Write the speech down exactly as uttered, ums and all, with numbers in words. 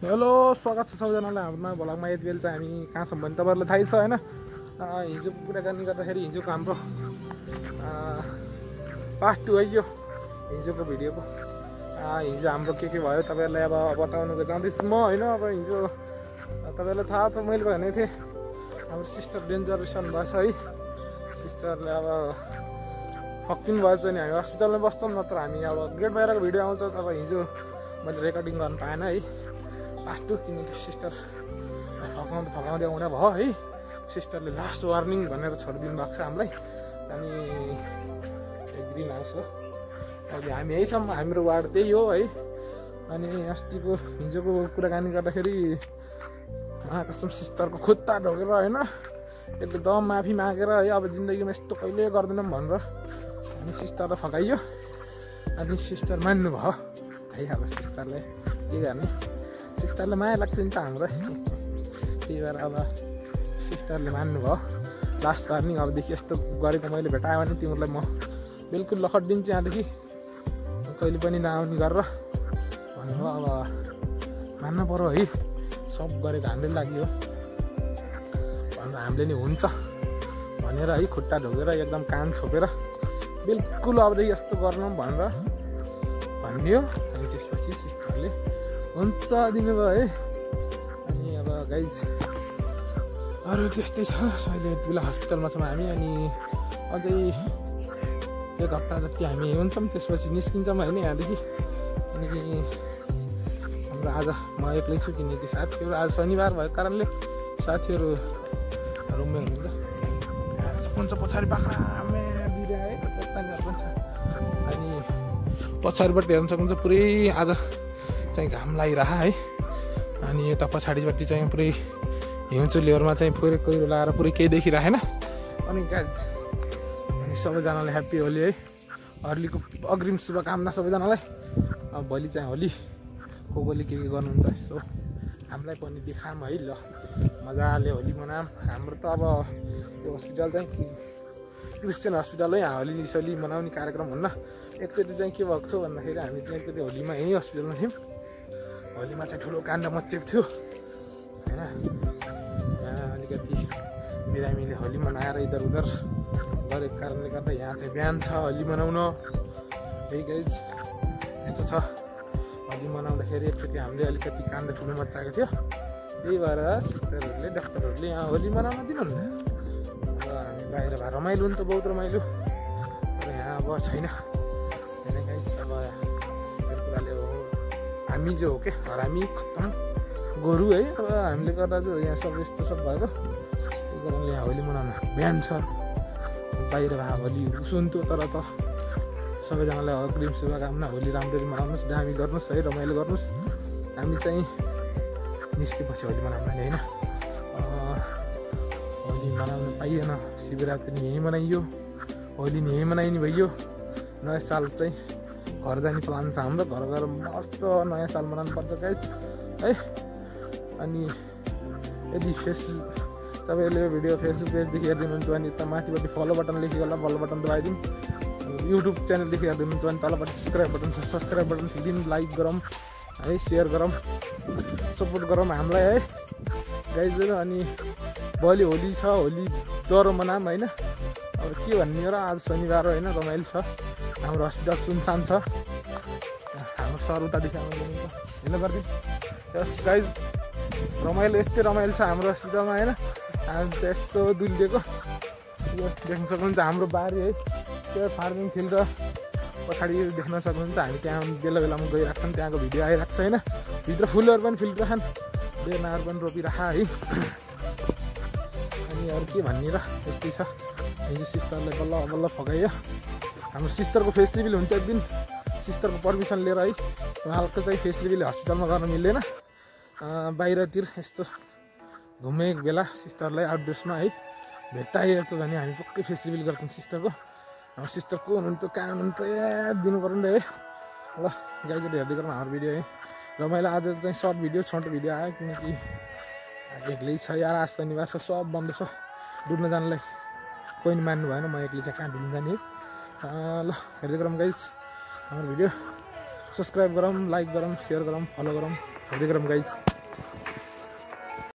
Hello स्वागत छ सबैजनालाई हाम्रो नयाँ भ्लगमा। यति बेला चाहिँ हामी कहाँ छौँ भने तपाईँहरूलाई थाहै छ होइन। हिजोको कुराकानी गर्दाखेरि हिजोको हाम्रो पार्ट टू है यो हिजोको भिडियोको। हिजो हाम्रो के के भयो तपाईँहरूलाई अब बताउनु जाँदैछु म होइन। अब हिजो तपाईँहरूलाई थाहा छ मैले भनेको थिएँ हाम्रो सिस्टर डेन्जरेसन भएछ है। सिस्टरले अब फक्किनु भएछ नि हामी हस्पिटलमा बस्छौँ, नत्र हामी अब गेट बाहिरको भिडियो आउँछ। तब हिजो मैले रेकर्डिङ गर्नु पाएन है पार्ट टू, किनकि सिस्टर फकाउँदै फकाउँदै आउँदा भयो है। सिस्टरले लास्ट वार्निङ भनेर छोडिदिनु भएको छ हामीलाई। अनि ग्रिन हाउस हो अहिले हामी यही छौँ, हाम्रो वार्ड त्यही हो है। अनि अस्तिको हिजोको कुराकानी गर्दाखेरि कसम सिस्टरको खुट्टा ढोकेर होइन एकदम माफी मागेर है अब जिन्दगीमा यस्तो कहिले गर्दैनौँ भनेर अनि सिस्टरलाई फकाइयो। अनि सिस्टर मान्नु भयो खै। अब सिस्टरले के गर्ने, सिस्टरले माया लाग्छ नि त हाम्रो, त्यही भएर अब सिस्टरले मान्नु भयो। लास्ट वार्निङ अबदेखि यस्तो गरेको मैले भेटायो भने तिमीहरूलाई म बिल्कुल लखटिदिन्छु यहाँदेखि, कहिले पनि नआउने गरेर भन्नुभयो। अब मान्नु पऱ्यो है, सब गरेको हामीले लाग्यो भनेर हामीले नि हुन्छ भनेर है खुट्टा ढोकेर एकदम कान छोपेर बिल्कुल अबदेखि यस्तो गर्नु भनेर भनियो। अनि त्यसपछि सिस्टरले हुन्छ दिनुभयो है। अनि अब गाइज अरू त्यस्तै छ। अहिले बेला हस्पिटलमा छौँ हामी। अनि अझै एक हप्ता जति हामी हुन्छौँ, त्यसपछि निस्किन्छौँ होइन यहाँदेखि। अनि हाम्रो आज म एक्लै छु किनकि साथीहरू आज शनिबार भएको कारणले साथीहरू रुममै हुनुहुन्छ। कुन चाहिँ पछाडि बाख्रा दिइरहे पनि छ। अनि पछाडिपट्टि हेर्न सक्नुहुन्छ पुरै आज चाहिँ घाम लागिरह है। अनि यता पछाडिपट्टि चाहिँ पुरै हिउँ चुलीहरूमा चाहिँ पुरै कोइरो लगाएर पुरै केही देखिरहेन। अनि गाइज अनि सबैजनालाई ह्याप्पी होली है, होलीको अग्रिम शुभकामना सबैजनालाई। अब भोलि चाहिँ होली को कोले के के गर्नुहुन्छ यसो हामीलाई पनि देखाम है। ल मजाले होली मनाऊँ। हाम्रो त अब यो हस्पिटल चाहिँ क्रिस्चियन हस्पिटल है, यहाँ होली सोली मनाउने कार्यक्रम हुन्न। एकचोटि चाहिँ के भएको थियो भन्दाखेरि हामी चाहिँ एकचोटि होलीमा यहीँ हस्पिटलमा थियौँ। होलीमा चाहिँ ठुलो काण्ड मचेको थियो होइन। यहाँ अलिकति बिरामीले होली मनाएर इधर उधर गरेको कारणले गर्दा यहाँ चाहिँ बिहान छ होली मनाउन है गाइज। यस्तो छ होली मनाउँदाखेरि एकचोटि हामीले अलिकति काण्ड ठुलो मचाएको थियो। त्यही भएर सिस्टरहरूले डाक्टरहरूले यहाँ होली मनाउन दिनुहुन्न। अब हामी बाहिर भए रमाइलो हुनु त बहुत रमाइलो, तर यहाँ अब छैन होइन गाइज। अब यो कुराले हो हामी जो हो क्या हरामी खत्तम गोरु है। अब हामीले गर्दा चाहिँ यहाँ सब यस्तो सब भएको, त्यही कारणले यहाँ होली मनाउन बिहान छ। बाहिर भए होली सुन्थ्यो, तर त सबैजनालाई अग्रिम शुभकामना। होली राम्ररी मनाउनुहोस्, दामी गर्नुहोस् है, रमाइलो गर्नुहोस्। हामी चाहिँ निस्केपछि होली मनाउन होइन, होली मनाउन पाइएन। शिवरात्रि यहीँ मनाइयो, होली नि यहीँ मनाइने भइयो। नयाँ साल चाहिँ घर जाने प्लान छ हाम्रो, घर गएर मस्त नयाँ साल मनाउनु पर्छ गाइज है। अनि यदि फेस तपाईँहरूले यो भिडियो फेसबुक पेजदेखि हेरिदिनुहुन्छ भने त माथिपट्टि फलो बटन लेखेको होला, फलो बटन दबाइदिउँ। युट्युब च्यानलदेखि हेरिदिनुहुन्छ भने तलपट्टि सब्सक्राइब बटन छ, सब्सक्राइब बटन थिचिदिउँ। लाइक गरौँ है, सेयर गरौँ, सपोर्ट गरौँ हामीलाई है गाइजहरू। अनि भोलि होली छ, होली डह्रो मनाऊँ होइन। अब के भन्ने हो र, आज शनिबार होइन, रमाइलो छ। हाम्रो हस्पिटल सुनसान छ, हाम्रो सर उतादेखि हेर्नु पर्ने। यस गाइज रमाइलो यस्तै रमाइलो छ हाम्रो हस्पिटलमा होइन। हामी चाहिँ यस्तो दुलिदिएको यो देख्न सक्नुहुन्छ हाम्रो बारी है, त्यो फार्मिङ फिल्ड र पछाडि देख्न सक्नुहुन्छ। हामी त्यहाँ बेला बेलामा गइरहेको छौँ, त्यहाँको भिडियो आइरहेको छ होइन। भित्र फुलहरू पनि फिल्डराखन्, बेर्नाहरू पनि रोपिराख है। अनि अरू के भन्ने र, यस्तै छ। हिजो सिस्टरले बल्ल बल्ल फकाइयो। हाम्रो सिस्टरको फेस रिभिल हुन्छ एक दिन, सिस्टरको पर्मिसन लिएर है। उहाँको चाहिँ फेस रिभिल हस्पिटलमा गर्न मिल्दैन, बाहिरतिर यस्तो घुमेको बेला सिस्टरलाई आउटडोर्समा है भेट्टाइहाल्छ भने हामी पक्कै फेस रिभिल गर्छौँ सिस्टरको। अब सिस्टर को हुनुहुन्छ कहाँ हुनुहुन्छ याद दिनु पर्यो नि है। ल गाइजहरू हेर्दै गरौँ हाम्रो भिडियो है। र मैले आज चाहिँ सर्ट भिडियो छोटो भिडियो आयो किनकि एक्लै छ यार, आज शनिबार छ, सब बन्द छ। डुल्न जानलाई कोही नि मान्नु भएन, म एक्लै चाहिँ कहाँ डुल्न जाने है। ल हेर्दै गरौँ गाइज हाम्रो भिडियो। सब्सक्राइब गरौँ, लाइक गरौँ, सेयर गरौँ, फलो गरौँ, हेर्दै गरौँ गाइज।